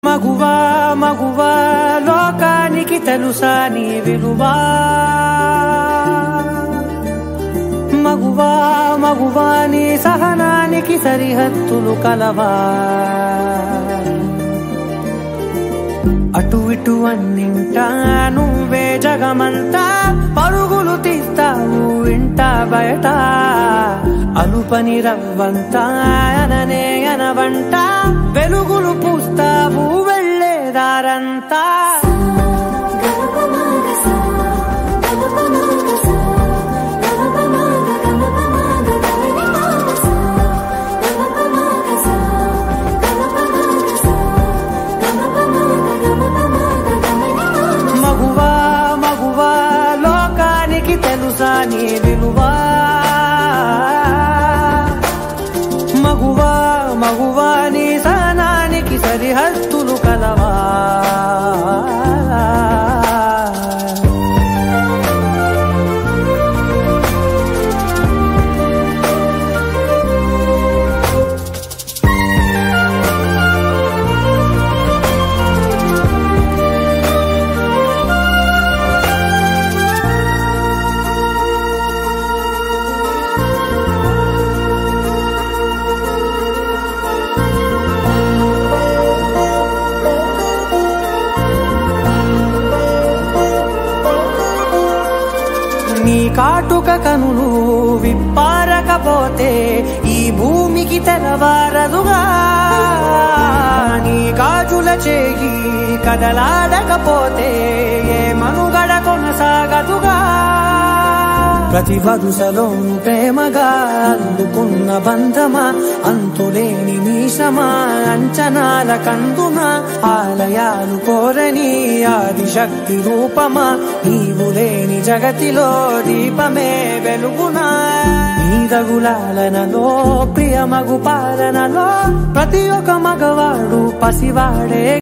మగువా మగువా లోకానికి తెలుసా నీ విలువా మగువా మగువా నీ సహనానికి సరిహద్దులు కలవా అటు ఇటు అన్నింటా నువ్వే జగమంతా పరుగులు తీస్తావు ఇంట బయట అలుపని రవ్వంతా అననే అనవంట వెలుగులు పూస్తావు వెళ్ళేదారంతా మగువా మగువా లోకానికి తెలుసా నీ విలువా మగువా మగువా నీ సహనానికి సరిహద్దులు కలవా నీ కాటుక కనులు విప్పారకపోతే ఈ భూమికి తెలవారదుగా నీ గాజుల చేయి కదలాడకపోతే ఏ మనుగడ కొనసాగదుగా ప్రతి వరుసలోను ప్రేమగా అందుకున్న బంధమా అంతులేని మీసమా అంచనాల కందుమా ఆలయాలు కోరని ఆదిశక్తి రూపమా నీవు లేని జగతిలో దీపమే వెలుగునా నీదగులాలనలో ప్రియమగు పాలనలో ప్రతి ఒక్క మగవాడు పసివాడే